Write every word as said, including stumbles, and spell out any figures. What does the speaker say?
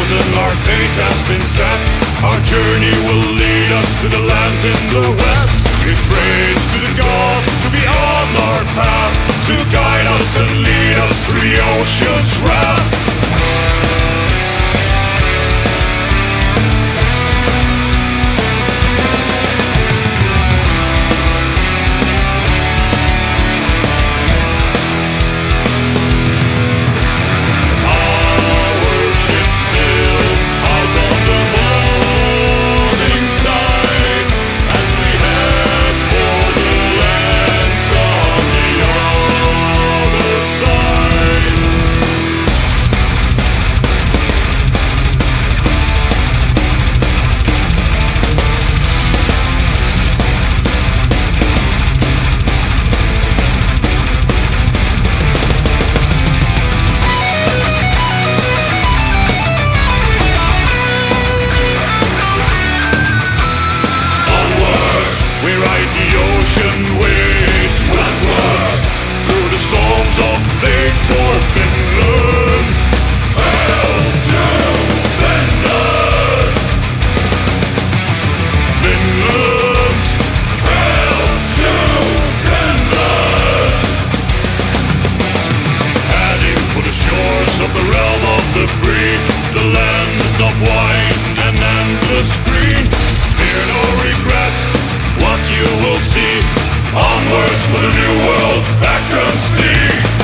chosen, our fate has been set. Our journey will lead us to the lands in the west. We praise to the gods to be on our path, to guide us and lead us through the ocean's wrath. Of fate for Finland. Hail to Finland! Finland! Hail to Finland! Heading for the shores of the realm of the free, the land of wine and endless green. Fear no regret what you will see. Onwards for the new world, back on steam.